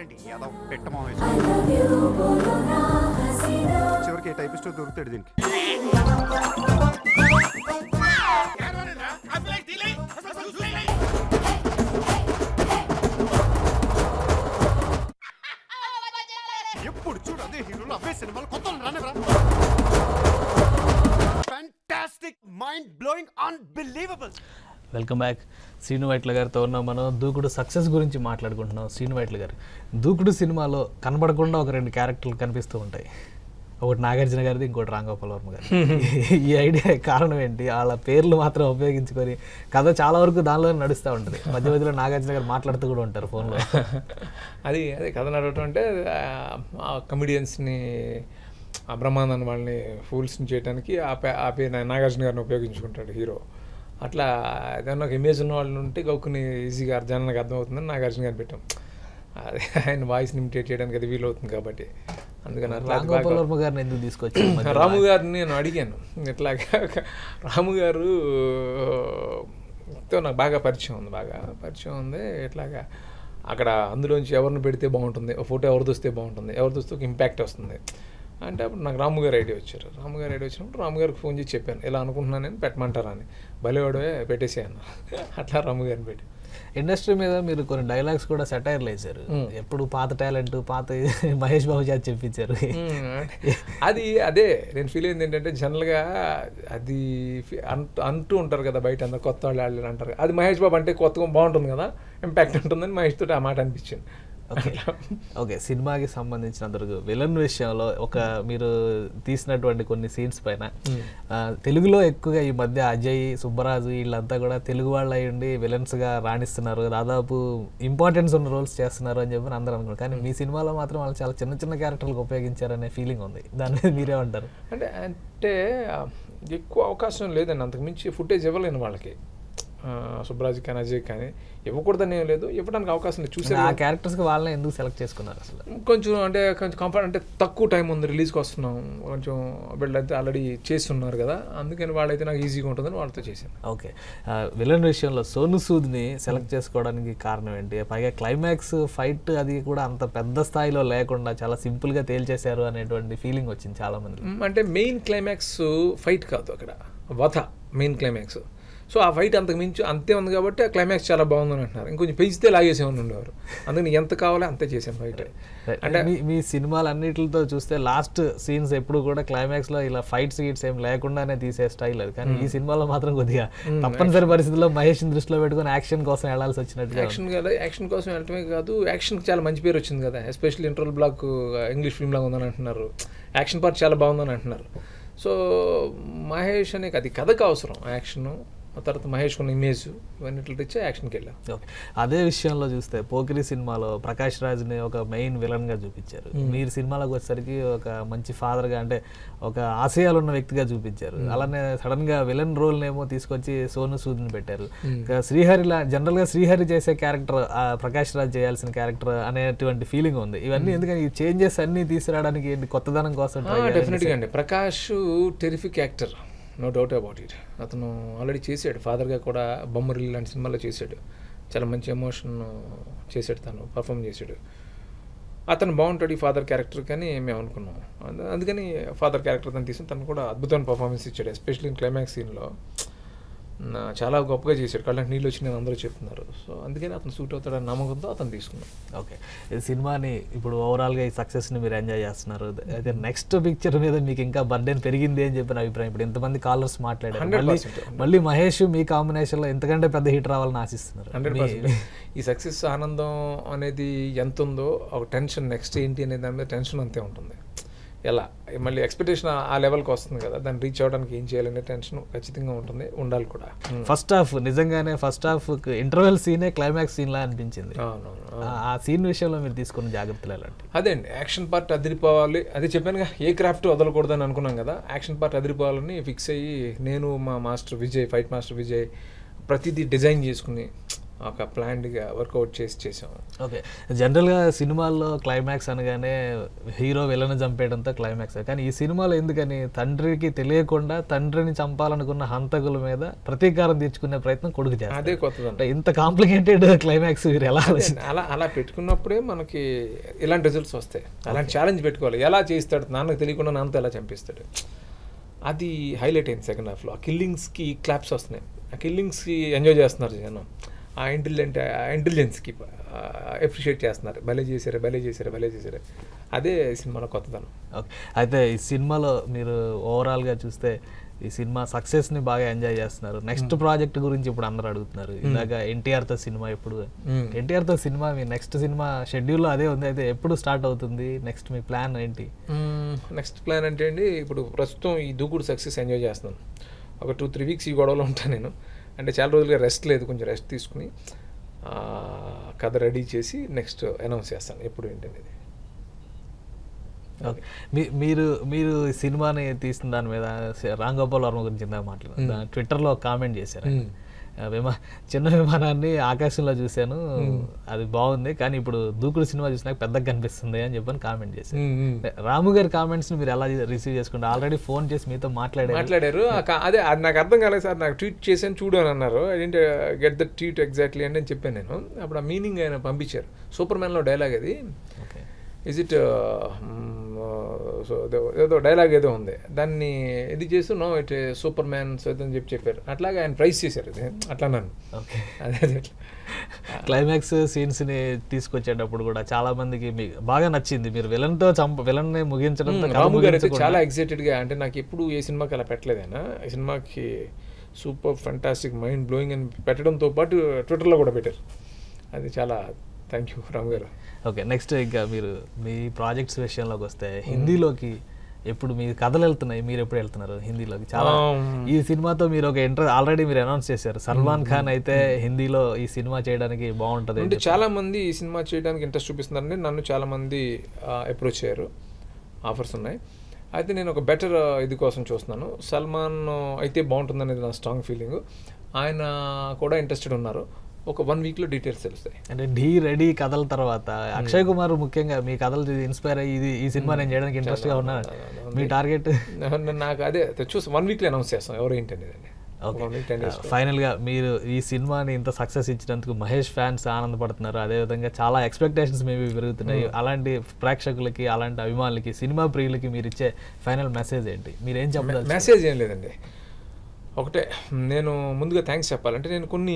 ఏంటి ఏదో పెట్టమో చివరికి ఏ టైపిస్ట్ దొరుకుతాడు దీనికి. ఎప్పుడు చూడు అదే హీరోలు అవే సినిమాలు కొత్త రానివ్వరా. Fantastic, mind blowing, unbelievable. Welcome back. Srinu Vaitla గారితో ఉన్నాం. మనం దూకుడు సక్సెస్ గురించి మాట్లాడుకుంటున్నాం. శ్రీను వైట్ల గారు, దూకుడు సినిమాలో కనబడకుండా ఒక 2 క్యారెక్టర్లు కనిపిస్తూ ఉంటాయి. ఒకటి నాగార్జున గారిది, ఇంకోటి రాంగోపాల్ వర్మ గారి. ఈ ఐడియా కారణం ఏంటి? వాళ్ళ పేర్లు మాత్రం ఉపయోగించుకొని కథ చాలా వరకు దానిలో నడుస్తూ ఉంటుంది. మధ్య మధ్యలో నాగార్జున గారు మాట్లాడుతూ కూడా ఉంటారు ఫోన్లో. అదే కథ నడవటం అంటే కమెడియన్స్ని, బ్రహ్మానందన్ వాళ్ళని ఫూల్స్ని చేయడానికి ఆ పేరు నాగార్జున గారిని ఉపయోగించుకుంటాడు హీరో. అట్లా ఏదన్నా ఒక ఇమేజ్ ఉన్న వాళ్ళు ఉంటే గౌకుని ఈజీగా జనానికి అర్థమవుతుందని నాగార్జున గారిని పెట్టాం. అది ఆయన వాయిస్ని ఇమిటేట్ చేయడానికి అది వీలవుతుంది కాబట్టి. అందుకని అట్లా గారిని ఎందుకు తీసుకొచ్చి రాము గారిని నేను అడిగాను. ఇట్లాగా రాము గారుతో నాకు బాగా పరిచయం ఉంది. ఇట్లాగా అక్కడ అందులోంచి ఎవరిని పెడితే బాగుంటుంది, ఫోటో ఎవరిది వస్తే బాగుంటుంది, ఎవరిది వస్తే ఒక ఇంపాక్ట్ వస్తుంది అంటే అప్పుడు నాకు రాము గారు ఐడియా వచ్చారు. రాము గారు ఐడియా వచ్చినప్పుడు రాము గారికి ఫోన్ చేసి చెప్పాను, ఇలా అనుకుంటున్నాను నేను, పెట్టమంటారా అని. భలేవాడే పెట్టేసాను. అట్లా రాము గారిని పెట్టి. ఇండస్ట్రీ మీద మీరు కొన్ని డైలాగ్స్ కూడా సెటైర్లు వేశారు. ఎప్పుడు పాత టాలెంట్, పాత మహేష్ బాబు చేత చెప్పించారు. అదే నేను ఫీల్ అయింది ఏంటంటే, జనరల్గా అది అంటూ ఉంటారు కదా బయట, అందరు కొత్త వాళ్ళు అంటారు. అది మహేష్ బాబు అంటే కొత్తగా బాగుంటుంది కదా, ఇంపాక్ట్ ఉంటుందని మహేష్ తోటి ఆ మాట అనిపించింది. ఓకే, సినిమాకి సంబంధించినందుకు విలన్ విషయంలో మీరు తీసినటువంటి కొన్ని సీన్స్ పైన తెలుగులో ఎక్కువగా ఈ మధ్య అజయ్, సుబ్బరాజు వీళ్ళంతా కూడా తెలుగు వాళ్ళు అయ్యండి విలన్స్గా రాణిస్తున్నారు, దాదాపు ఇంపార్టెన్స్ ఉన్న రోల్స్ చేస్తున్నారు అని చెప్పి అందరూ అనుకున్నారు. కానీ మీ సినిమాలో మాత్రం వాళ్ళు చాలా చిన్న చిన్న క్యారెక్టర్లకు ఉపయోగించారనే ఫీలింగ్ ఉంది. దాని మీద మీరేమంటారు? అంటే ఎక్కువ అవకాశం లేదండి, అంతకుమించి ఫుటేజ్ ఇవ్వలేను వాళ్ళకి. సుబ్బరాజు కానీ అజయ్ కానీ ఇవ్వకూడదని ఏం లేదు, ఇవ్వడానికి అవకాశం లేదు. చూసే ఆ క్యారెక్టర్స్కి వాళ్ళని ఎందుకు సెలెక్ట్ చేసుకున్నారు అసలు? కొంచెం కంఫర్ట్, అంటే తక్కువ టైం ఉంది, రిలీజ్కి వస్తున్నాం, కొంచెం వీళ్ళైతే ఆల్రెడీ చేస్తున్నారు కదా, అందుకని వాళ్ళైతే నాకు ఈజీగా ఉంటుందని వాళ్ళతో చేశాను. ఓకే, విలన్ విషయంలో సోను సూద్ని సెలెక్ట్ చేసుకోవడానికి కారణం ఏంటి? పైగా క్లైమాక్స్ ఫైట్ అది కూడా అంత పెద్ద స్థాయిలో లేకుండా చాలా సింపుల్గా తేల్చేశారు అనేటువంటి ఫీలింగ్ వచ్చింది చాలా మంది. అంటే మెయిన్ క్లైమాక్స్ ఫైట్ కాదు, అక్కడ వధ మెయిన్ క్లైమాక్స్. సో ఆ ఫైట్ అంతకు మించి అంతే ఉంది కాబట్టి ఆ క్లైమాక్స్ చాలా బాగుందని అంటున్నారు. ఇంకొంచెం పెంచితే లాగేసేమని ఉండేవారు, అందుకని ఎంత కావాలో అంతే చేసాం ఫైట్. అంటే మీ సినిమాలన్నిటితో చూస్తే లాస్ట్ సీన్స్ ఎప్పుడు కూడా క్లైమాక్స్లో ఇలా ఫైట్ సీన్స్ ఏం లేకుండానే తీసే స్టైల్ అది. కానీ ఈ సినిమాలో మాత్రం కొద్దిగా తప్పనిసరి పరిస్థితుల్లో మహేష్ని దృష్టిలో పెట్టుకుని యాక్షన్ కోసం వెళ్ళాల్సి వచ్చినట్టు. యాక్షన్ కోసం వెళ్ళటమే కాదు, యాక్షన్కి చాలా మంచి పేరు వచ్చింది కదా, especially interval block English film లాగా ఉందని అంటున్నారు, యాక్షన్ పార్ట్ చాలా బాగుందని అంటున్నారు. సో మహేష్ అనే అది కథకు అవసరం యాక్షను, ఆ తర్వాత మహేష్ ఉన్న ఇమేజ్ ఇవన్నిట్లు తెచ్చి యాక్షన్కి వెళ్ళాం. ఓకే, అదే విషయంలో చూస్తే పోకిరి సినిమాలో ప్రకాష్ రాజ్ని ఒక మెయిన్ విలన్గా చూపించారు. మీరు సినిమాలోకి వచ్చేసరికి ఒక మంచి ఫాదర్గా, అంటే ఒక ఆశయాలు ఉన్న వ్యక్తిగా చూపించారు. అలానే సడన్గా విలన్ రోల్ని ఏమో తీసుకొచ్చి సోను సూద్ని పెట్టారు. శ్రీహరిలా జనరల్గా శ్రీహరి చేసే క్యారెక్టర్ ప్రకాష్ రాజ్ చేయాల్సిన క్యారెక్టర్ అనేటువంటి ఫీలింగ్ ఉంది. ఇవన్నీ ఎందుకని ఈ చేంజెస్ అన్నీ తీసుకురావడానికి ఏంటి, కొత్తదనం కోసం? డెఫినెట్గా అండి, Prakash terrific actor, no doubt about it. అతను ఆల్రెడీ చేశాడు, ఫాదర్గా కూడా బొమ్మరిల్లు లాంటి సినిమాలో చేశాడు, చాలా మంచి ఎమోషన్ చేశాడు, తను పర్ఫామ్ చేశాడు. అతను బాగుంటాడు ఈ ఫాదర్ క్యారెక్టర్ కానీ మేము అనుకున్నాం, అందుకని ఫాదర్ క్యారెక్టర్ తను తీసుకుని తను కూడా అద్భుతమైన పర్ఫార్మెన్స్ ఇచ్చాడు. ఎస్పెషల్లీ క్లైమాక్స్ సీన్లో చాలా గొప్పగా చేశాడు, కళ్ళకి నీళ్ళు వచ్చి నేను అందరూ చెప్తున్నారు. సో అందుకని అతను సూట్ అవుతాడని నమ్మకంతో అతను తీసుకున్నాం. ఓకే, ఈ సినిమాని ఇప్పుడు ఓవరాల్గా ఈ సక్సెస్ని మీరు ఎంజాయ్ చేస్తున్నారు. అయితే నెక్స్ట్ పిక్చర్ మీద మీకు ఇంకా బర్డెన్ పెరిగింది అని చెప్పిన అభిప్రాయం. ఇప్పుడు ఎంతమంది కాలర్స్ మాట్లాడారు, మళ్ళీ మహేష్ మీ కాంబినేషన్లో ఎంతకంటే పెద్ద హిట్ రావాలని ఆశిస్తున్నారు. 100% ఈ సక్సెస్ ఆనందం అనేది ఎంత ఉందో, ఒక టెన్షన్ నెక్స్ట్ ఏంటి అనే దాని మీద టెన్షన్ అంతే ఉంటుంది. ఎలా మళ్ళీ ఎక్స్పెక్టేషన్ ఆ లెవెల్కి వస్తుంది కదా, దాన్ని రీచ్ అవ్వడానికి ఏం చేయాలనే టెన్షన్ ఖచ్చితంగా ఉంటుంది, ఉండాలి కూడా. ఫస్ట్ హాఫ్ నిజంగానే ఫస్ట్ హాఫ్ ఇంటర్వెల్ సీనే క్లైమాక్స్ సీన్ లా అనిపించింది. ఆ సీన్ విషయంలో మీరు తీసుకున్న జాగ్రత్తలు ఎలాంటి? అదే అండి, యాక్షన్ పార్ట్ అదిరిపోవాలి, అదే చెప్పానుగా, ఏ క్రాఫ్ట్ వదలకూడదని అనుకున్నాం కదా, యాక్షన్ పార్ట్ అదిరిపోవాలని ఫిక్స్ అయ్యి నేను మా master Vijay, fight master Vijay ప్రతిదీ డిజైన్ చేసుకుని ఒక ప్లాన్డ్గా వర్కౌట్ చేసాము. ఓకే, జనరల్గా సినిమాల్లో క్లైమాక్స్ అనగానే హీరో విలన్ చంపేయడంతో క్లైమాక్స్, కానీ ఈ సినిమాలో ఎందుకని తండ్రికి తెలియకుండా తండ్రిని చంపాలనుకున్న హంతకుల మీద ప్రతీకారం తీర్చుకునే ప్రయత్నం కొడుకు చేస్తాడు. అదే కొత్తదండి. ఇంత కాంప్లికేటెడ్ క్లైమాక్స్ మీరు ఎలా అలా పెట్టుకున్నప్పుడే మనకి ఇలాంటి రిజల్ట్స్ వస్తాయి. అలాంటి ఛాలెంజ్ పెట్టుకోవాలి. ఎలా చేస్తాడు, నాన్నకు తెలియకుండా నాన్నతో ఎలా చంపిస్తాడు, అది హైలైట్ అయింది సెకండ్ హాఫ్లో. ఆ కిల్లింగ్స్కి క్లాప్స్ వస్తున్నాయి, ఆ కిల్లింగ్స్కి ఎంజాయ్ చేస్తున్నారు జనం, ఆ ఇంటెలిజెన్స్కి అప్రిషియేట్ చేస్తున్నారు. భలే చేశారు. అదే సినిమాలో కొత్తదనం. ఓకే, అయితే ఈ సినిమాలో మీరు ఓవరాల్గా చూస్తే ఈ సినిమా సక్సెస్ని బాగా ఎంజాయ్ చేస్తున్నారు. నెక్స్ట్ ప్రాజెక్ట్ గురించి ఇప్పుడు అందరూ అడుగుతున్నారు. ఇందాక ఎన్టీఆర్తో సినిమా ఎప్పుడు, ఎన్టీఆర్తో సినిమా మీ నెక్స్ట్ సినిమా షెడ్యూల్లో అదే ఉంది, అయితే ఎప్పుడు స్టార్ట్ అవుతుంది, నెక్స్ట్ మీ ప్లాన్ ఏంటి? నెక్స్ట్ ప్లాన్ అంటే అండి, ఇప్పుడు ప్రస్తుతం ఈ దూకుడు సక్సెస్ ఎంజాయ్ చేస్తున్నాను. ఒక 2-3 వీక్స్ ఈ గొడవలో ఉంటాను నేను. అంటే చాలా రోజులుగా రెస్ట్ లేదు, కొంచెం రెస్ట్ తీసుకుని కథ రెడీ చేసి నెక్స్ట్ అనౌన్స్ చేస్తాను ఎప్పుడు ఏంటనేది. మీరు మీరు సినిమాని తీసిన దాని మీద రామ్ గోపాల్ వర్మ గురించి ఇందాక మాట్లాడారు, ట్విట్టర్లో కామెంట్ చేశారు. చిన్న విమానాన్ని ఆకాశంలో చూశాను, అది బాగుంది, కానీ ఇప్పుడు దూకుడు సినిమా చూసినాక పెద్దగా కనిపిస్తుంది అని చెప్పని కామెంట్ చేశారు. రాము గారి కామెంట్స్ మీరు ఎలా రిసీవ్ చేసుకుంటారు? ఆల్రెడీ ఫోన్ చేసి మీతో మాట్లాడారు. అదే అది నాకు అర్థం కాలేదు సార్, నాకు ట్వీట్ చేసాను చూడు అని అన్నారు. ఏంటి గెట్ ద ట్వీట్ ఎగ్జాక్ట్లీ అని చెప్పాను నేను. అప్పుడు ఆ మీనింగ్ ఆయన పంపించారు. సూపర్ మ్యాన్లో డైలాగ్ అది, ఇజ్ ఇట్ సో ఏదో డైలాగ్ ఏదో ఉంది, దాన్ని ఇది చేస్తూ no it Superman so అని చెప్పారు. అట్లాగే ఆయన ప్రైజ్ చేశారు అది, అట్లా నన్ను. అదే క్లైమాక్స్ సీన్స్ని తీసుకొచ్చేటప్పుడు కూడా చాలా మందికి బాగా నచ్చింది, మీరు విలన్ని ముగించడం. రాము గారు అయితే చాలా ఎక్సైటెడ్గా, అంటే నాకు ఎప్పుడు ఏ సినిమాకి అలా పెట్టలేదైనా, ఈ సినిమాకి సూపర్ ఫెంటాస్టిక్ మైండ్ బ్లోయింగ్ అని పెట్టడంతో పాటు ట్విట్టర్లో కూడా పెట్టారు. అది చాలా థ్యాంక్ యూ రాము గారు. ఓకే, నెక్స్ట్ ఇంకా మీరు మీ ప్రాజెక్ట్స్ విషయంలోకి వస్తే హిందీలోకి ఎప్పుడు మీ కథలు వెళ్తున్నాయి, మీరు ఎప్పుడు వెళ్తున్నారు హిందీలోకి? చాలా ఈ సినిమాతో మీరు ఒక ఆల్రెడీ మీరు అనౌన్స్ చేశారు, సల్మాన్ ఖాన్ అయితే హిందీలో ఈ సినిమా చేయడానికి బాగుంటుంది అంటే చాలా మంది ఈ సినిమా చేయడానికి ఇంట్రెస్ట్ చూపిస్తున్నారండి. నన్ను చాలా మంది అప్రోచ్ అయ్యారు, ఆఫర్స్ ఉన్నాయి. అయితే నేను ఒక బెటర్ ఇది కోసం చూస్తున్నాను. సల్మాన్ అయితే బాగుంటుంది అనేది నా స్ట్రాంగ్ ఫీలింగ్. ఆయన కూడా ఇంట్రెస్టెడ్ ఉన్నారు. ఒక 1 వీక్లో డీటెయిల్స్ తెలుస్తాయి. అంటే ఢీ రెడీ కథల తర్వాత అక్షయ్ కుమార్ ముఖ్యంగా మీ కథలు ఇన్స్పైర్ అయ్యి ఈ సినిమా నేను చేయడానికి ఇంట్రెస్ట్గా ఉన్నాను, మీ టార్గెట్? నాకు అదే చూసి 1 వీక్లో అనౌన్స్ చేస్తాం ఎవరు ఏంటి అనేది. ఫైనల్గా మీరు ఈ సినిమాని ఇంత సక్సెస్ ఇచ్చినందుకు మహేష్ ఫ్యాన్స్ ఆనందపడుతున్నారు, అదేవిధంగా చాలా ఎక్స్పెక్టేషన్స్ మేబీ పెరుగుతున్నాయి. అలాంటి ప్రేక్షకులకి, అలాంటి అభిమానులకి, సినిమా ప్రియులకి మీరు ఇచ్చే ఫైనల్ మెసేజ్ ఏంటి? మీరు ఏం చెప్పాలి? మెసేజ్ ఏం లేదండి, ఒకటే. నేను ముందుగా థ్యాంక్స్ చెప్పాలంటే, నేను కొన్ని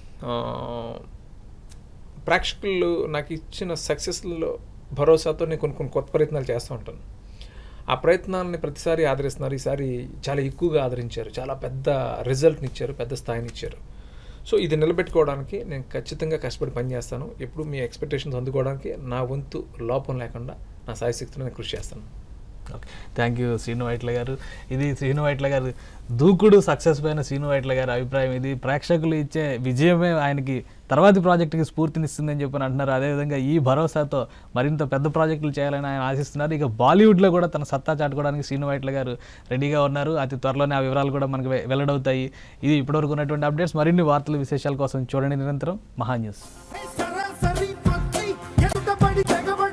ప్రేక్షకులు నాకు ఇచ్చిన సక్సెస్లో భరోసాతో నేను కొన్ని కొత్త ప్రయత్నాలు చేస్తూ ఉంటాను. ఆ ప్రయత్నాలని ప్రతిసారి ఆదరిస్తున్నారు. ఈసారి చాలా ఎక్కువగా ఆదరించారు, చాలా పెద్ద రిజల్ట్ని ఇచ్చారు, పెద్ద స్థాయిని ఇచ్చారు. సో ఇది నిలబెట్టుకోవడానికి నేను ఖచ్చితంగా కష్టపడి పనిచేస్తాను. ఎప్పుడు మీ ఎక్స్పెక్టేషన్స్ అందుకోవడానికి నా వంతు లోపం లేకుండా నా సాయశక్తిని నేను కృషి చేస్తాను. Okay, thank you Srinu Vaitla గారు. ఇది శ్రీను వైట్ల గారు దూకుడు సక్సెస్ పైన శ్రీను వైట్ల గారి అభిప్రాయం. ఇది ప్రేక్షకులు ఇచ్చే విజయమే ఆయనకి తర్వాతి ప్రాజెక్టుకి స్ఫూర్తినిస్తుందని చెప్పని అంటున్నారు. అదేవిధంగా ఈ భరోసాతో మరింత పెద్ద ప్రాజెక్టులు చేయాలని ఆయన ఆశిస్తున్నారు. ఇక బాలీవుడ్లో కూడా తన సత్తా చాటుకోవడానికి శ్రీను వైట్ల గారు రెడీగా ఉన్నారు. అతి త్వరలోనే ఆ వివరాలు కూడా మనకు వెల్లడవుతాయి. ఇది ఇప్పటివరకు ఉన్నటువంటి అప్డేట్స్. మరిన్ని వార్తలు విశేషాల కోసం చూడండి నిరంతరం మహా న్యూస్.